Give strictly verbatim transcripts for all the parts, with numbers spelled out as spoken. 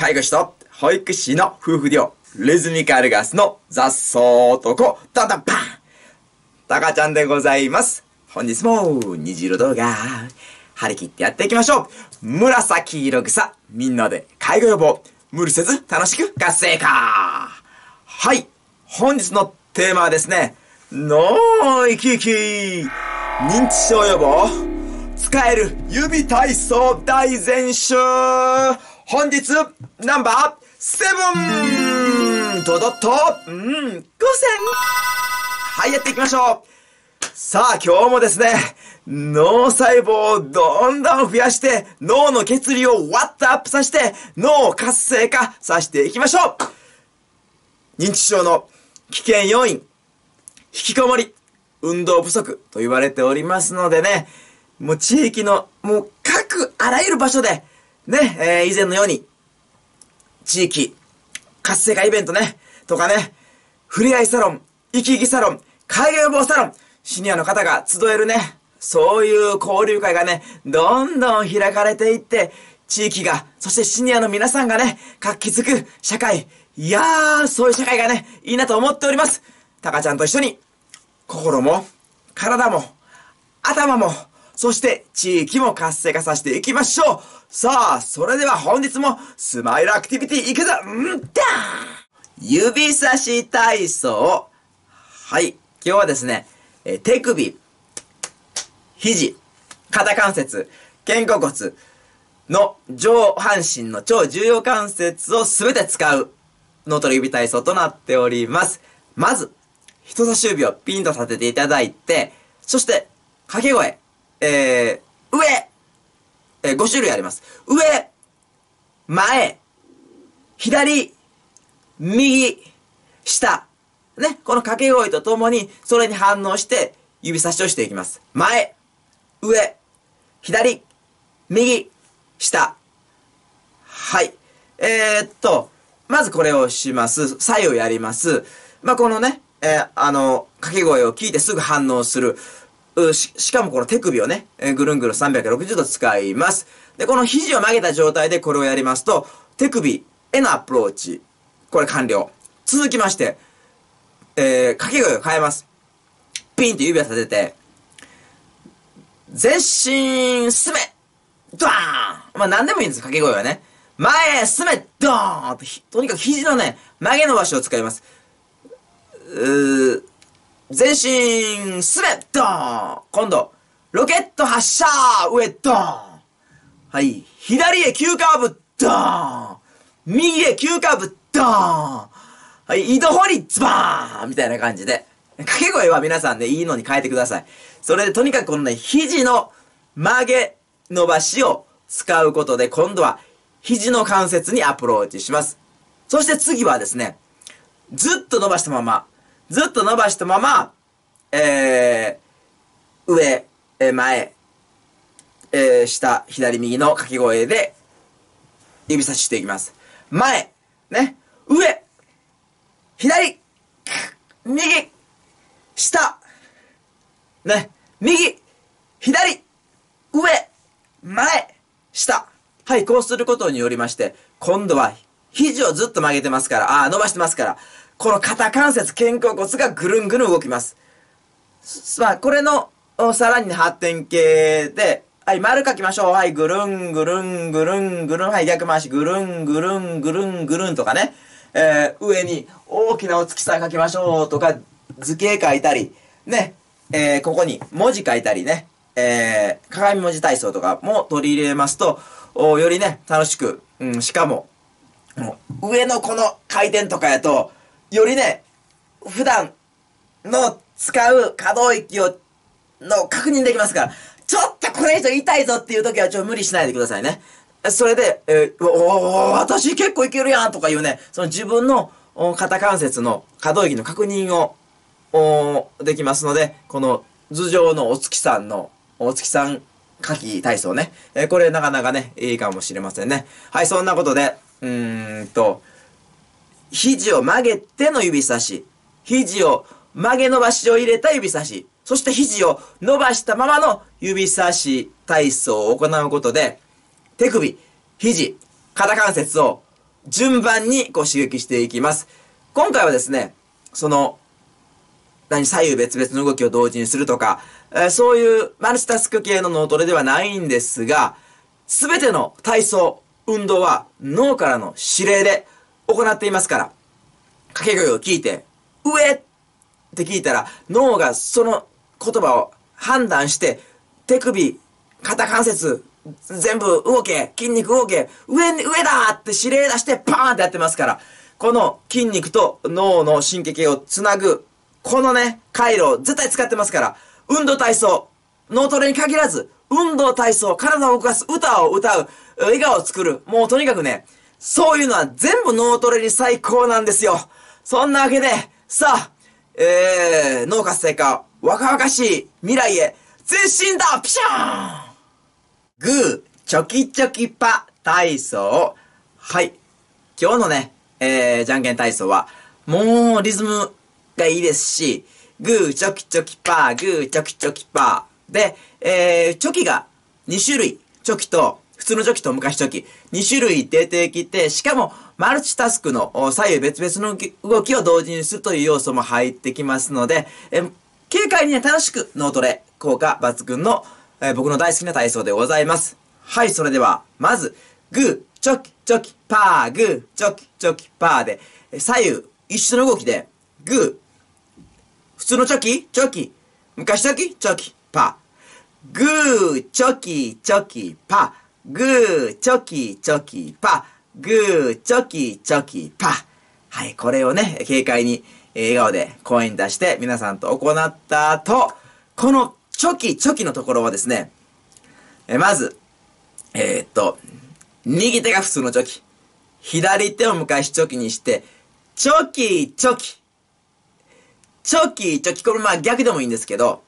介護士と保育士の夫婦デュオ、リズミカルガスの雑草男、ドンドンパンタカちゃんでございます。本日も虹色動画、張り切ってやっていきましょう。紫色草、みんなで介護予防、無理せず楽しく活性化。はい、本日のテーマはですね、のーいきいき認知症予防、使える指体操大全集。本日ナンバーセブンとドット、うん、ごせん。はい、やっていきましょう。さあ、今日もですね、脳細胞をどんどん増やして、脳の血流をワッとアップさせて、脳を活性化させていきましょう。認知症の危険要因、引きこもり、運動不足と言われておりますのでね、もう地域の、もう各あらゆる場所で、ね、えー、以前のように、地域、活性化イベントね、とかね、ふれあいサロン、生き生きサロン、介護予防サロン、シニアの方が集えるね、そういう交流会がね、どんどん開かれていって、地域が、そしてシニアの皆さんがね、活気づく社会、いやー、そういう社会がね、いいなと思っております。タカちゃんと一緒に、心も、体も、頭も、そして地域も活性化させていきましょう。さあ、それでは本日もスマイルアクティビティいくぞ。んだ指差し体操。はい。今日はですね、えー、手首、肘、肩関節、肩甲骨の上半身の超重要関節をすべて使う脳トレ指体操となっております。まず、人差し指をピンと立てていただいて、そして掛け声、えー、上、えー、ご種類あります。上、前、左、右、下。ね、この掛け声とともに、それに反応して、指差しをしていきます。前、上、左、右、下。はい。えー、っと、まずこれをします。左右やります。まあ、このね、えー、あの、掛け声を聞いてすぐ反応する。し、しかもこの手首をね、えー、ぐるんぐるんさんびゃくろくじゅうど使います。で、この肘を曲げた状態でこれをやりますと、手首へのアプローチ。これ完了。続きまして、えー、掛け声を変えます。ピンと指を立てて、前進進めドーン。まあ何でもいいんです、掛け声はね。前へ進めドーンと、とにかく肘のね、曲げ伸ばしを使います。うー前進進めドーン。今度、ロケット発射上ドーン。はい。左へ急カーブドーン。右へ急カーブドーン。はい。井戸掘りズバーンみたいな感じで。掛け声は皆さんね、いいのに変えてください。それでとにかくこのね、肘の曲げ伸ばしを使うことで、今度は肘の関節にアプローチします。そして次はですね、ずっと伸ばしたまま、ずっと伸ばしたまま、えー、上、えー、前、えー、下、左、右の掛け声で指差ししていきます。前、ね、上、左、右、下、ね、右、左、上、前、下。はい、こうすることによりまして、今度は肘をずっと曲げてますから、あー、伸ばしてますから、この肩関節、肩甲骨がぐるんぐるん動きます。まあ、これの、さらに発展系で、はい、丸書きましょう。はい、ぐるんぐるんぐるんぐるん。はい、逆回し、ぐるんぐるんぐるんぐるんとかね。えー、上に大きなお月さん書きましょうとか、図形書いたり、ね。えー、ここに文字書いたりね。えー、鏡文字体操とかも取り入れますと、よりね、楽しく、うん、しかも、上のこの回転とかやと、よりね、普段の使う可動域を、の確認できますから、ちょっとこれ以上痛いぞっていう時はちょっと無理しないでくださいね。それで、えー、おー、私結構いけるやんとかいうね、その自分の肩関節の可動域の確認を、できますので、この頭上のお月さんの、お月さん書き体操ね。えー、これなかなかね、いいかもしれませんね。はい、そんなことで、うーんと、肘を曲げての指差し、肘を曲げ伸ばしを入れた指差し、そして肘を伸ばしたままの指差し体操を行うことで、手首、肘、肩関節を順番にこう刺激していきます。今回はですね、その、何、左右別々の動きを同時にするとか、えー、そういうマルチタスク系の脳トレではないんですが、すべての体操、運動は脳からの指令で行っていますから、掛け声を聞いて、上って聞いたら、脳がその言葉を判断して、手首、肩関節、全部動け、筋肉動け、上に、上だって指令出してパーンってやってますから、この筋肉と脳の神経系をつなぐ、このね、回路を絶対使ってますから、運動体操、脳トレに限らず、運動体操、体を動かす、歌を歌う、笑顔を作る、もうとにかくね、そういうのは全部脳トレに最高なんですよ。そんなわけで、さあ、えー、脳活性化、若々しい未来へ、前進だピシャーングー、チョキチョキパ体操。はい。今日のね、えー、じゃんけん体操は、もうリズムがいいですし、グー、チョキチョキパー、グー、チョキチョキパー。で、えー、チョキがに種類。チョキと、普通のチョキと昔チョキ。に種類出てきて、しかも、マルチタスクの左右別々の動きを同時にするという要素も入ってきますので、えー、軽快にね、楽しく脳トレ、効果抜群の、えー、僕の大好きな体操でございます。はい、それでは、まず、グー、チョキ、チョキ、パー、グー、チョキ、チョキ、パーで、左右、一緒の動きで、グー、普通のチョキ、チョキ、昔チョキ、チョキ、パー。グー、チョキ、チョキ、パー。グー、チョキ、チョキ、パー。グー、チョキ、チョキ、パー。はい、これをね、軽快に、笑顔で声に出して皆さんと行った後、このチョキ、チョキのところはですね、えまず、えー、っと、右手が普通のチョキ。左手を昔チョキにして、チョキ、チョキ。チョキ、チョキ。これまあ逆でもいいんですけど、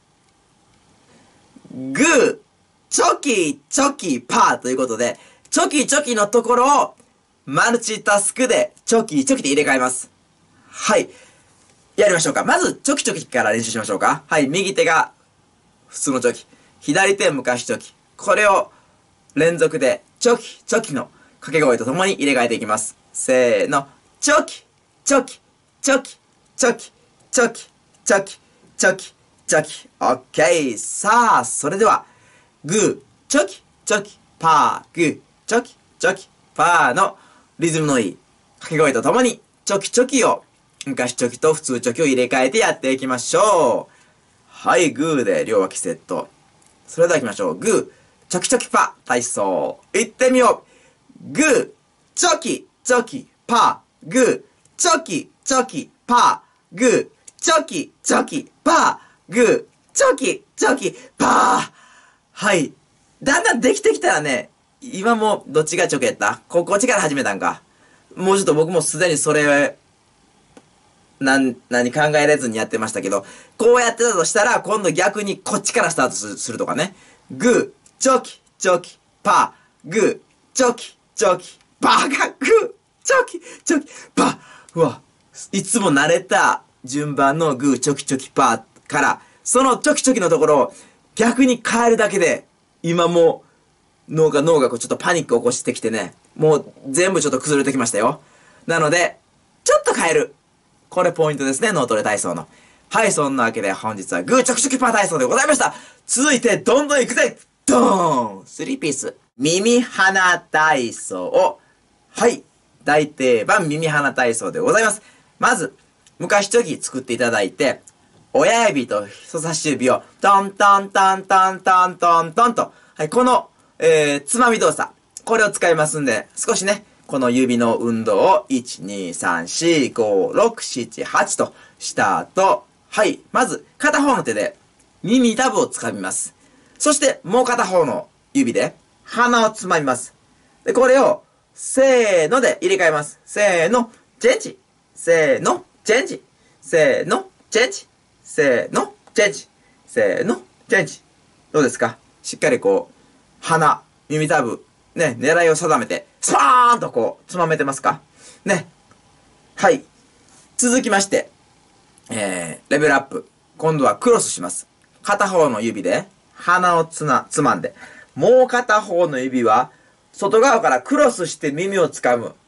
グー、チョキ、チョキ、パーということで、チョキ、チョキのところを、マルチタスクで、チョキ、チョキで入れ替えます。はい。やりましょうか。まず、チョキチョキから練習しましょうか。はい。右手が、普通のチョキ。左手昔チョキ。これを、連続で、チョキ、チョキの掛け声とともに入れ替えていきます。せーの。チョキ、チョキ、チョキ、チョキ、チョキ、チョキ、チョキ、チョキ。オッケー。さあ、それでは、グー、チョキ、チョキ、パー、グー、チョキ、チョキ、パーのリズムのいい掛け声とともに、チョキチョキを、昔チョキと普通チョキを入れ替えてやっていきましょう。はい、グーで両脇セット。それでは行きましょう。グー、チョキチョキパー、体操。行ってみよう。グー、チョキ、チョキ、パー、グー、チョキ、チョキ、パー、グー、チョキ、チョキ、パー、グー、チョキ、チョキ、パー。はい。だんだんできてきたらね、今もどっちがチョキやったこ、こっちから始めたんか。もうちょっと僕もすでにそれ、なん、何考えれずにやってましたけど、こうやってたとしたら、今度逆にこっちからスタートする、するとかね。グー、チョキ、チョキ、パー、グー、チョキ、チョキ、パーが、グー、チョキ、チョキ、パー。うわ、いつも慣れた順番のグー、チョキ、チョキ、パーから、そのチョキチョキのところを逆に変えるだけで、今もう脳が脳がこうちょっとパニックを起こしてきてね、もう全部ちょっと崩れてきましたよ。なので、ちょっと変える。これポイントですね、脳トレ体操の。はい、そんなわけで本日はグーチョキチョキパー体操でございました。続いて、どんどんいくぜドーンスリーピース。耳鼻体操。はい、大定番耳鼻体操でございます。まず、昔チョキ作っていただいて、親指と人差し指をトントントントントントントンと、はい、この、えー、つまみ動作。これを使いますんで、少しね、この指の運動をいち、に、さん、よん、ご、ろく、なな、はちとした後、はい、まず片方の手で耳たぶをつかみます。そしてもう片方の指で鼻をつまみます。で、これをせーので入れ替えます。せーの、チェンジ。せーの、チェンジ。せーの、チェンジ。せーの、チェンジ。せーの、チェンジ。どうですか？しっかりこう、鼻、耳たぶ、ね、狙いを定めて、スパーンとこう、つまめてますか？ね。はい。続きまして、えー、レベルアップ。今度はクロスします。片方の指で、鼻をつな、つまんで、もう片方の指は、外側からクロスして耳をつかむ。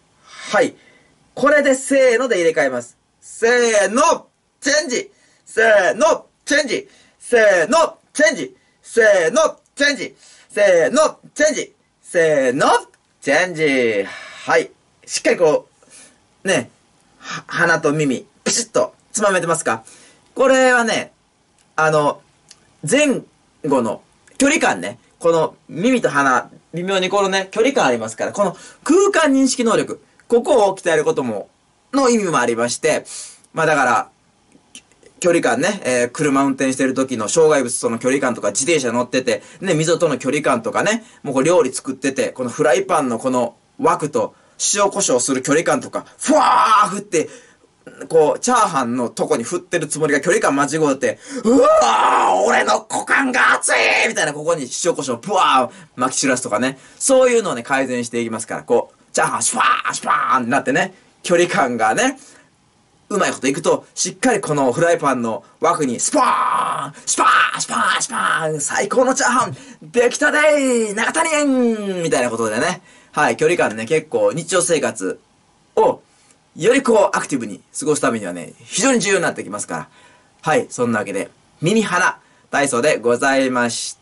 はい。これでせーので入れ替えます。せーの、チェンジ。せーの、チェンジ。せーの、チェンジ。せーの、チェンジ。せーの、チェンジ。せーの、チェンジ。はい。しっかりこう、ね、鼻と耳、ピシッとつまめてますか？これはね、あの、前後の距離感ね、この耳と鼻、微妙にこのね、距離感ありますから、この空間認識能力、ここを鍛えることも、の意味もありまして、まあだから、距離感ね、えー、車運転してる時の障害物との距離感とか、自転車乗ってて、ね、溝との距離感とかね、もうこれ料理作ってて、このフライパンのこの枠と塩胡椒する距離感とか、ふわー振って、こう、チャーハンのとこに振ってるつもりが距離感間違って、うわー俺の股間が熱いみたいな、ここに塩胡椒ぷわー巻き散らすとかね、そういうのをね、改善していきますから、こう、チャーハンシュワーシュワーンってなってね、距離感がね、うまいこといくと、しっかりこのフライパンの枠に、スパーンスパーンスパーンスパーン最高のチャーハンできたでー長谷園みたいなことでね。はい、距離感ね、結構日常生活を、よりこうアクティブに過ごすためにはね、非常に重要になってきますから。はい、そんなわけで、耳鼻体操でございました。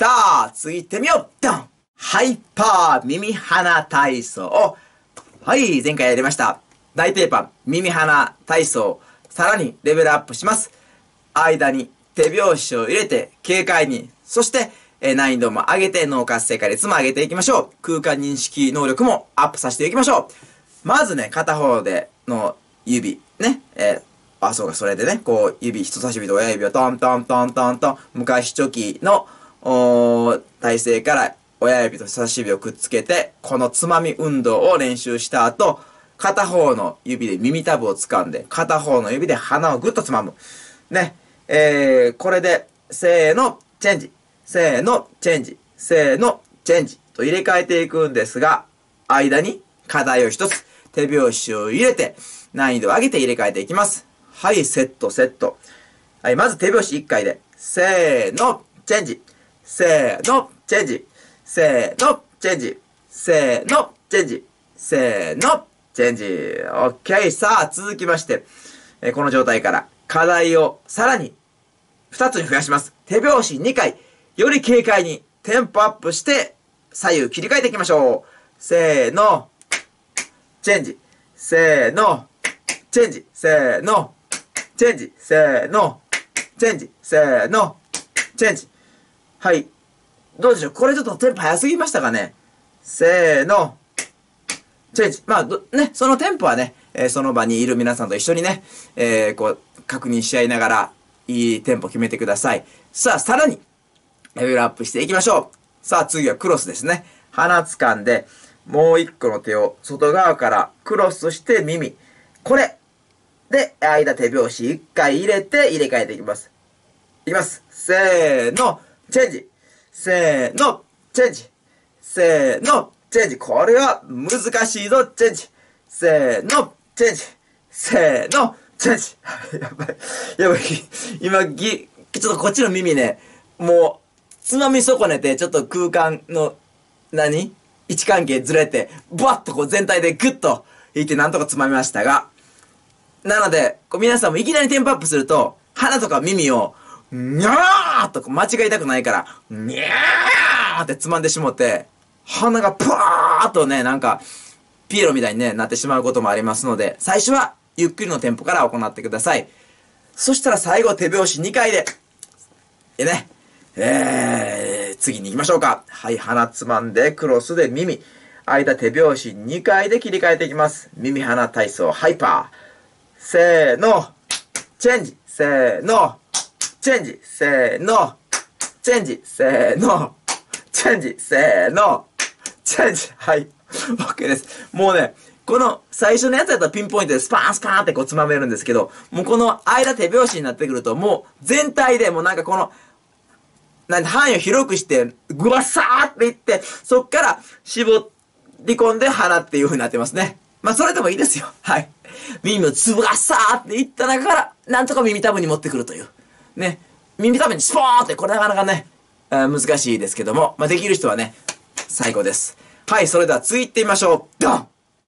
次行ってみようドンハイパー耳鼻体操。はい、前回やりました。大定番、耳鼻体操、さらにレベルアップします。間に手拍子を入れて、軽快に、そして、えー、難易度も上げて、脳活性化率も上げていきましょう。空間認識能力もアップさせていきましょう。まずね、片方での指、ね、えー、あ、そうか、それでね、こう、指、人差し指と親指をトントントントントン、昔チョキの、おー、体勢から親指と人差し指をくっつけて、このつまみ運動を練習した後、片方の指で耳たぶを掴んで、片方の指で鼻をぐっとつまむ。ね。えー、これで、せーの、チェンジ。せーの、チェンジ。せーの、チェンジ。と入れ替えていくんですが、間に課題を一つ、手拍子を入れて、難易度を上げて入れ替えていきます。はい、セット、セット。はい、まず手拍子いっかいで、せーの、チェンジ。せーの、チェンジ。せーの、チェンジ。せーの、チェンジ。せーの、チェンジ。OK。さあ、続きまして、えー、この状態から課題をさらにふたつに増やします。手拍子にかい、より軽快にテンポアップして左右切り替えていきましょう。せーの、チェンジ。せーの、チェンジ。せーの、チェンジ。せーの、チェンジ。せーの、チェンジ。はい。どうでしょう、これちょっとテンポ早すぎましたかね。せーの、チェンジ。まあ、ね、そのテンポはね、えー、その場にいる皆さんと一緒にね、えー、こう、確認し合いながら、いいテンポ決めてください。さあ、さらに、レベルアップしていきましょう。さあ、次はクロスですね。鼻掴んで、もう一個の手を外側からクロスして耳。これ。で、間手拍子一回入れて入れ替えていきます。いきます。せーの、チェンジ。せーの、チェンジ。せーの、チェンジ。これは難しいぞ、チェンジ。せーの、チェンジ。せーの、チェンジ。やばい。やばい。今、ぎ、ちょっとこっちの耳ね、もう、つまみ損ねて、ちょっと空間の、何位置関係ずれて、ブワッとこう全体でグッといってなんとかつまみましたが、なので、こう皆さんもいきなりテンポアップすると、鼻とか耳を、にゃーっと間違いたくないから、にゃーってつまんでしもって、鼻がプワーっとね、なんか、ピエロみたいに、ね、なってしまうこともありますので、最初はゆっくりのテンポから行ってください。そしたら最後手拍子にかいで、でね、えー、次に行きましょうか。はい、鼻つまんで、クロスで耳。間手拍子にかいで切り替えていきます。耳鼻体操ハイパー。せーの、チェンジ。せーの、チェンジ。せーの、チェンジ。せーの、チェンジ。せーの、チェンジ。はい。OK です。もうね、この最初のやつだったらピンポイントでスパーンスパーンってこうつまめるんですけど、もうこの間手拍子になってくると、もう全体でもうなんかこの、なんで範囲を広くして、ぐわっさーっていって、そっから絞り込んで鼻っていう風になってますね。まあそれでもいいですよ。はい。耳をつぶがっさーっていった中から、なんとか耳たぶに持ってくるという。ね。耳たぶにスポーンって、これなかなかね、難しいですけども、まあできる人はね、最高です。はい、それでは次行ってみましょう。ドン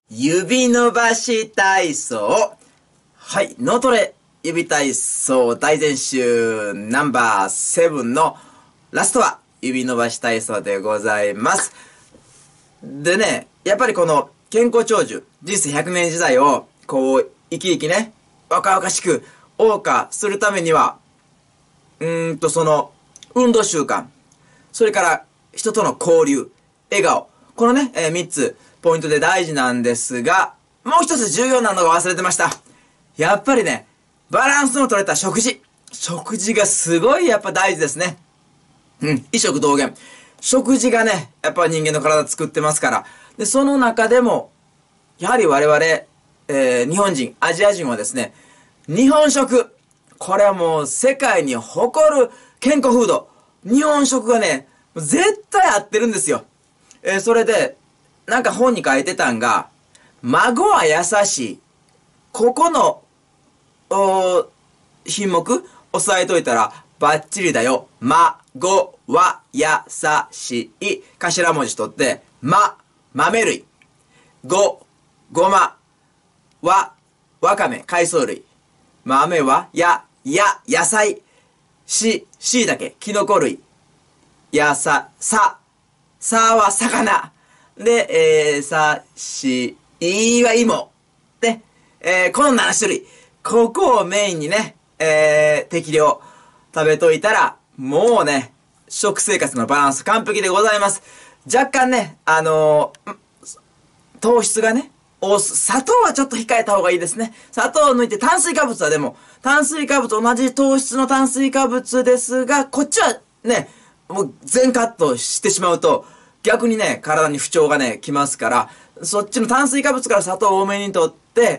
指伸ばし体操。はい、脳トレ指体操大全集ナンバーセブンのラストは指伸ばし体操でございます。でね、やっぱりこの健康長寿、人生ひゃくねん時代をこう生き生きね、若々しく謳歌するためには、うーんとその運動習慣、それから人との交流、笑顔、このね、えー、みっつポイントで大事なんですが、もう一つ重要なのが忘れてました。やっぱりね、バランスの取れた食事。食事がすごいやっぱ大事ですね。うん、医食同源。食事がね、やっぱ人間の体作ってますから。で、その中でも、やはり我々、えー、日本人、アジア人はですね、日本食。これはもう世界に誇る健康フード。日本食がね、絶対合ってるんですよ。えー、それで、なんか本に書いてたんが、孫は優しい。ここの、お品目押さえといたらバッチリだよ。孫は優しい。頭文字取って、ま、豆類。ご、ごま。わ、わかめ、海藻類。豆は、や、や、野菜。し、しいだけ、キノコ類。やさ、さ、さは魚。で、えー、さ、し、いは芋。で、えー、このなな種類。ここをメインにね、えー、適量食べといたら、もうね、食生活のバランス完璧でございます。若干ね、あのー、糖質がね、お砂糖はちょっと控えた方がいいですね。砂糖を抜いて炭水化物はでも、炭水化物同じ糖質の炭水化物ですが、こっちはね、もう全カットしてしまうと、逆にね、体に不調がね、きますから、そっちの炭水化物から砂糖を多めにとって、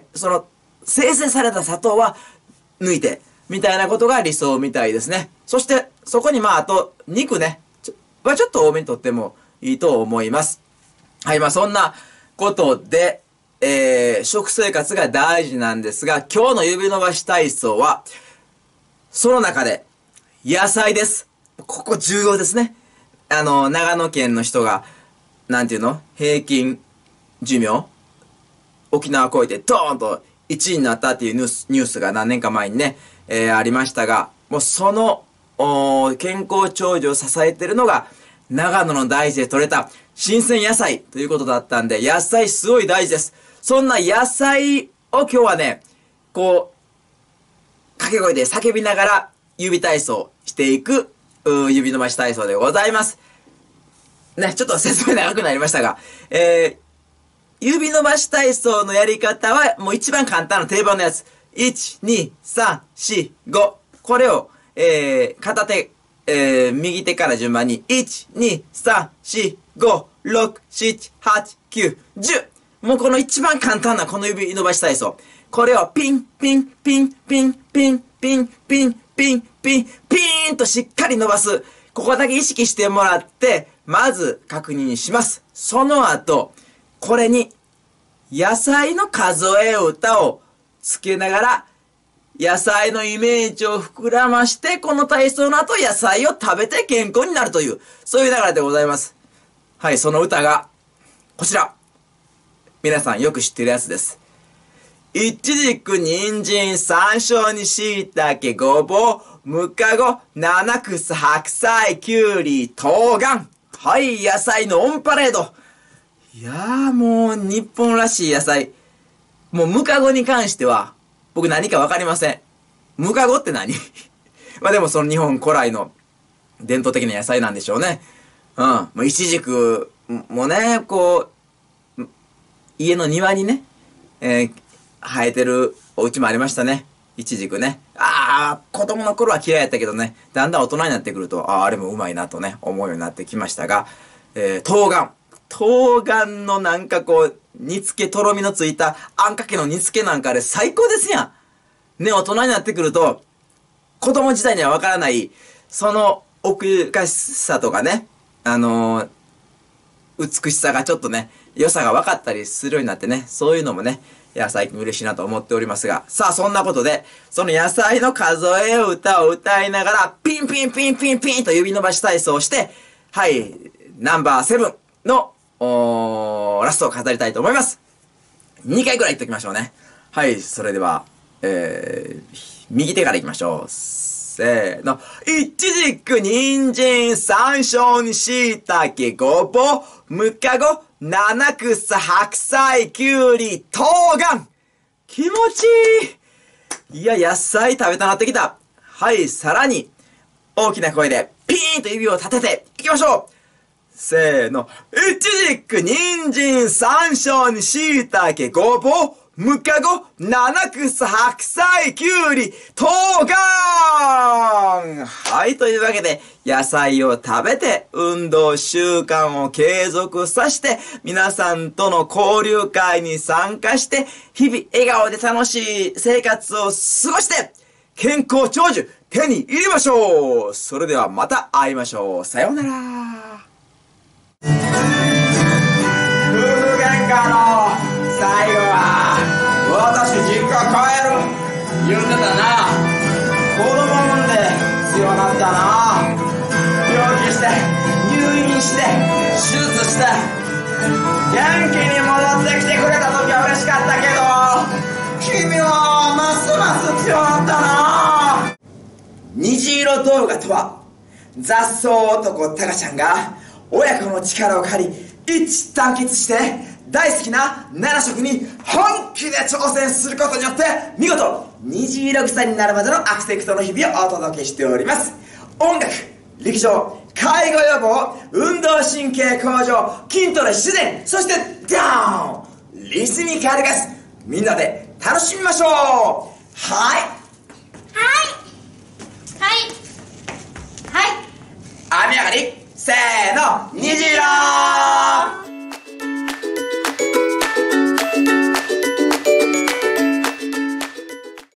その、生成された砂糖は抜いて、みたいなことが理想みたいですね。そして、そこにまあ、あと、肉ね、ちょはちょっと多めにとってもいいと思います。はい、まあそんなことで、えー、食生活が大事なんですが、今日の指伸ばし体操は、その中で、野菜です。ここ重要ですね。あの、長野県の人が、なんていうの？平均寿命沖縄を越えてドーンといちいになったっていうニュース、ニュースが何年か前にね、えー、ありましたが、もうその、健康長寿を支えているのが、長野の大地で採れた新鮮野菜ということだったんで、野菜すごい大事です。そんな野菜を今日はね、こう、掛け声で叫びながら指体操していく、指伸ばし体操でございます。ね、ちょっと説明長くなりましたが、えー、指伸ばし体操のやり方はもう一番簡単な定番のやつ。いち、に、さん、し、ご。これを、えー、片手、えー、右手から順番に、いち、に、さん、よん、ご、ろく、なな、はち、きゅう、じゅう。もうこの一番簡単なこの指伸ばし体操。これをピン、ピン、ピン、ピン、ピン、ピン、ピン、ピン、ピン、ピーンとしっかり伸ばす。ここだけ意識してもらって、まず確認します。その後、これに、野菜の数え歌をつけながら、野菜のイメージを膨らまして、この体操の後野菜を食べて健康になるという、そういう流れでございます。はい、その歌が、こちら。皆さんよく知ってるやつです。いちじく、人参、山椒に椎茸、ごぼう、ムカゴ、七草、白菜、きゅうり、冬瓜。はい、野菜のオンパレード。いやーもう日本らしい野菜。もうムカゴに関しては、僕何かわかりません。ムカゴって何まあでもその日本古来の伝統的な野菜なんでしょうね。うん。もうイチジクもね、こう、家の庭にね、えー、生えてるお家もありましたね。イチジクね。ああ、子供の頃は嫌いやったけどね、だんだん大人になってくると、ああ、あれもうまいなとね、思うようになってきましたが、えー、冬瓜。冬瓜のなんかこう、煮付け、とろみのついたあんかけの煮付けなんかあれ最高ですやん。ね、大人になってくると、子供時代にはわからない、その奥ゆかしさとかね、あのー、美しさがちょっとね、良さが分かったりするようになってね、そういうのもね、いや、最近嬉しいなと思っておりますが、さあ、そんなことで、その野菜の数え歌を歌いながら、ピンピンピンピンピンと指伸ばし体操をして、はい、ナンバーセブンの、おー、ラストを飾りたいと思います。 にかいぐらい言っときましょうね。はい、それでは、えー、右手からいきましょう。せーの。いちじく、人参、山椒、椎茸、ごぼう、むかご、七草、白菜、きゅうり、冬瓜。気持ちいい。いや、野菜食べたなってきた。はい、さらに、大きな声で、ピーンと指を立てて、いきましょう。せーの。いちじく、人参、山椒、椎茸、ごぼう、むかご、七草、白菜、きゅうり、冬瓜。はい、というわけで、野菜を食べて、運動習慣を継続させて、皆さんとの交流会に参加して、日々笑顔で楽しい生活を過ごして、健康長寿、手に入れましょう。それではまた会いましょう。さようなら。夫婦喧嘩の最後は、私実家帰る言ってたな。子供産んで強なったな。病気して入院して手術して元気に戻ってきてくれた時は嬉しかったけど、君はますます強なったな。虹色動画とは、雑草男タカちゃんが親子の力を借り一致団結して大好きななな色に本気で挑戦することによって見事虹色草になるまでのアクセクトの日々をお届けしております。音楽、陸上、介護予防、運動神経向上、筋トレ、自然、そしてダウン、リズミカルガス、みんなで楽しみましょう。はいはいはいはい、 雨上がり、せーの、虹色。